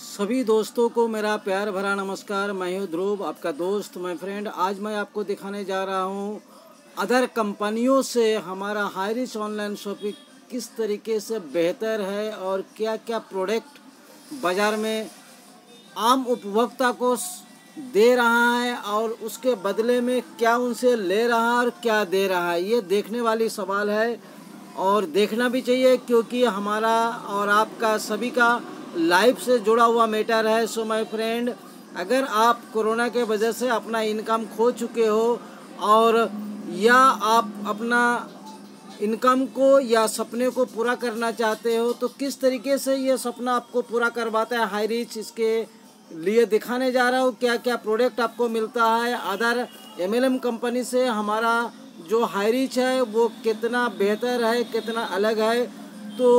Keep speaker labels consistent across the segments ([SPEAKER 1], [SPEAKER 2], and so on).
[SPEAKER 1] सभी दोस्तों को मेरा प्यार भरा नमस्कार। मैं हूँ ध्रुव, आपका दोस्त, माय फ्रेंड। आज मैं आपको दिखाने जा रहा हूँ अदर कंपनियों से हमारा हाईरिच ऑनलाइन शॉपिंग किस तरीके से बेहतर है और क्या क्या प्रोडक्ट बाज़ार में आम उपभोक्ता को दे रहा है और उसके बदले में क्या उनसे ले रहा है और क्या दे रहा है। ये देखने वाली सवाल है और देखना भी चाहिए, क्योंकि हमारा और आपका सभी का लाइफ से जुड़ा हुआ मैटर है। सो माय फ्रेंड, अगर आप कोरोना के वजह से अपना इनकम खो चुके हो और या आप अपना इनकम को या सपने को पूरा करना चाहते हो, तो किस तरीके से ये सपना आपको पूरा करवाता है हाईरिच, इसके लिए दिखाने जा रहा हूँ क्या क्या प्रोडक्ट आपको मिलता है अदर एमएलएम कंपनी से। हमारा जो हाईरिच है वो कितना बेहतर है, कितना अलग है। तो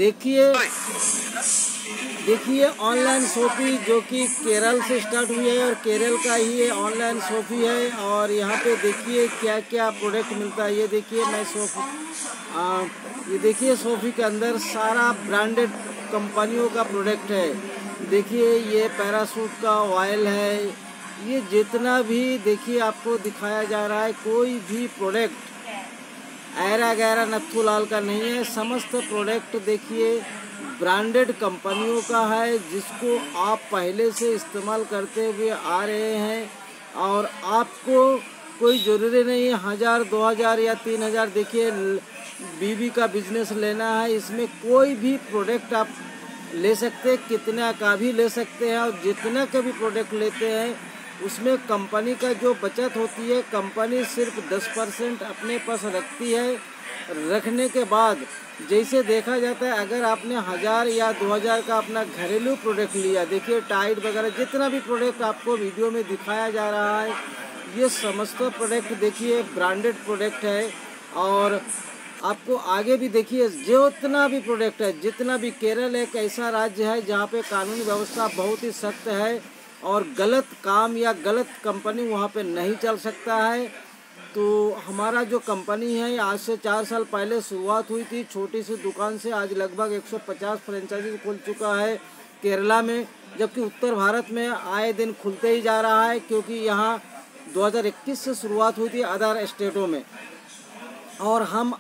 [SPEAKER 1] देखिए ऑनलाइन शॉपिंग जो कि केरल से स्टार्ट हुई है और केरल का ही ये ऑनलाइन शॉपिंग है। और यहाँ पे देखिए क्या क्या प्रोडक्ट मिलता है। ये देखिए ये देखिए शॉपिंग के अंदर सारा ब्रांडेड कंपनियों का प्रोडक्ट है। देखिए ये पैराशूट का ऑयल है, ये जितना भी देखिए आपको दिखाया जा रहा है, कोई भी प्रोडक्ट ऐरा गैरा नत्थू लाल का नहीं है। समस्त प्रोडक्ट देखिए ब्रांडेड कंपनियों का है, जिसको आप पहले से इस्तेमाल करते हुए आ रहे हैं और आपको कोई ज़रूरी नहीं है 1000, 2000 या 3000 देखिए बीबी का बिजनेस लेना है। इसमें कोई भी प्रोडक्ट आप ले सकते हैं, कितना का भी ले सकते हैं। और जितना का भी प्रोडक्ट लेते हैं उसमें कंपनी का जो बचत होती है, कंपनी सिर्फ 10% अपने पास रखती है। रखने के बाद जैसे देखा जाता है, अगर आपने 1000 या 2000 का अपना घरेलू प्रोडक्ट लिया, देखिए टाइड वगैरह जितना भी प्रोडक्ट आपको वीडियो में दिखाया जा रहा है, ये समस्त प्रोडक्ट देखिए ब्रांडेड प्रोडक्ट है। और आपको आगे भी देखिए जितना भी प्रोडक्ट है, जितना भी, केरल एक ऐसा राज्य है जहाँ पे कानूनी व्यवस्था बहुत ही सख्त है और गलत काम या गलत कंपनी वहाँ पे नहीं चल सकता है। तो हमारा जो कंपनी है आज से 4 साल पहले शुरुआत हुई थी छोटी सी दुकान से, आज लगभग 150 फ्रेंचाइजी खुल चुका है केरला में, जबकि उत्तर भारत में आए दिन खुलते ही जा रहा है, क्योंकि यहाँ 2021 से शुरुआत हुई थी अदर स्टेटों में। और हम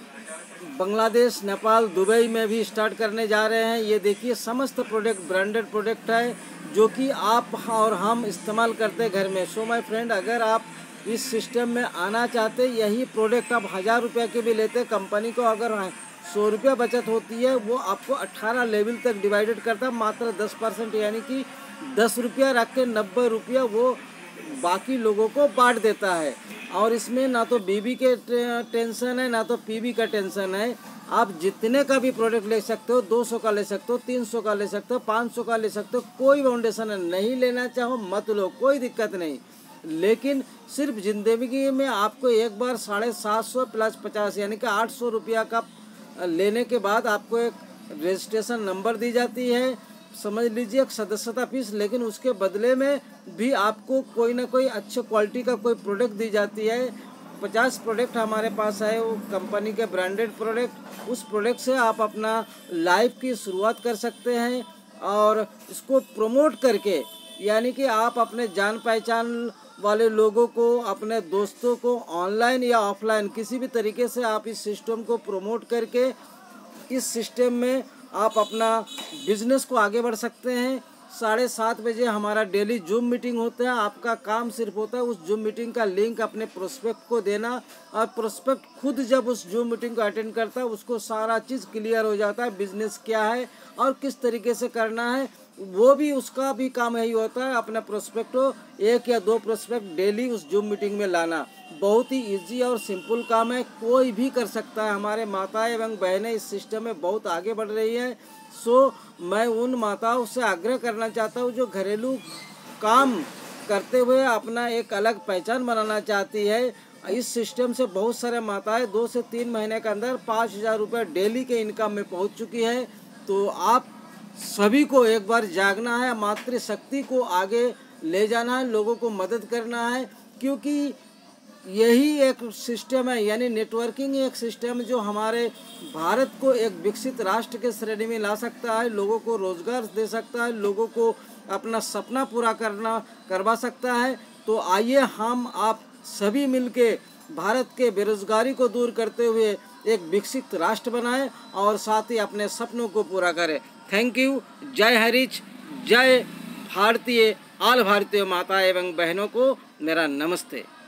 [SPEAKER 1] बांग्लादेश, नेपाल, दुबई में भी स्टार्ट करने जा रहे हैं। ये देखिए समस्त प्रोडक्ट ब्रांडेड प्रोडक्ट है जो कि आप और हम इस्तेमाल करते हैं घर में। सो माय फ्रेंड, अगर आप इस सिस्टम में आना चाहते, यही प्रोडक्ट आप 1000 रुपये के भी लेते, कंपनी को अगर 100 रुपया बचत होती है, वो आपको 18 लेवल तक डिवाइडेड करता है, मात्र 10%, यानी कि 10 रुपया रख के 90 रुपया वो बाकी लोगों को बांट देता है। और इसमें ना तो बीबी के टेंशन है, ना तो पीबी का टेंशन है। आप जितने का भी प्रोडक्ट ले सकते हो, 200 का ले सकते हो, 300 का ले सकते हो, 500 का ले सकते हो, कोई बाउंडेशन है। नहीं लेना चाहो मत लो, कोई दिक्कत नहीं। लेकिन सिर्फ ज़िंदगी में आपको एक बार 750 प्लस 50 यानी कि 800 रुपया का लेने के बाद आपको एक रजिस्ट्रेशन नंबर दी जाती है, समझ लीजिए एक सदस्यता फीस। लेकिन उसके बदले में भी आपको कोई ना कोई अच्छे क्वालिटी का कोई प्रोडक्ट दी जाती है। 50 प्रोडक्ट हमारे पास है, वो कंपनी के ब्रांडेड प्रोडक्ट। उस प्रोडक्ट से आप अपना लाइफ की शुरुआत कर सकते हैं और इसको प्रमोट करके, यानी कि आप अपने जान पहचान वाले लोगों को, अपने दोस्तों को ऑनलाइन या ऑफलाइन किसी भी तरीके से आप इस सिस्टम को प्रमोट करके इस सिस्टम में आप अपना बिजनेस को आगे बढ़ सकते हैं। 7:30 बजे हमारा डेली जूम मीटिंग होता है। आपका काम सिर्फ होता है उस जूम मीटिंग का लिंक अपने प्रोस्पेक्ट को देना, और प्रोस्पेक्ट खुद जब उस जूम मीटिंग को अटेंड करता है उसको सारा चीज़ क्लियर हो जाता है, बिजनेस क्या है और किस तरीके से करना है। वो भी, उसका भी काम यही होता है, अपना प्रोस्पेक्ट हो 1 या 2 प्रोस्पेक्ट डेली उस जूम मीटिंग में लाना। बहुत ही इजी और सिंपल काम है, कोई भी कर सकता है। हमारे माताएं एवं बहनें इस सिस्टम में बहुत आगे बढ़ रही हैं। सो मैं उन माताओं से आग्रह करना चाहता हूँ जो घरेलू काम करते हुए अपना एक अलग पहचान बनाना चाहती है। इस सिस्टम से बहुत सारे माताएं 2 से 3 महीने के अंदर 5000 रुपये डेली के इनकम में पहुँच चुकी है। तो आप सभी को एक बार जागना है, मातृशक्ति को आगे ले जाना है, लोगों को मदद करना है, क्योंकि यही एक सिस्टम है, यानी नेटवर्किंग एक सिस्टम जो हमारे भारत को एक विकसित राष्ट्र के श्रेणी में ला सकता है, लोगों को रोजगार दे सकता है, लोगों को अपना सपना पूरा करवा सकता है। तो आइए हम आप सभी मिलके भारत के बेरोजगारी को दूर करते हुए एक विकसित राष्ट्र बनाएं और साथ ही अपने सपनों को पूरा करें। Thank you. जय हरीश, जय भारतीय, आल भारतीय माता एवं बहनों को मेरा नमस्ते।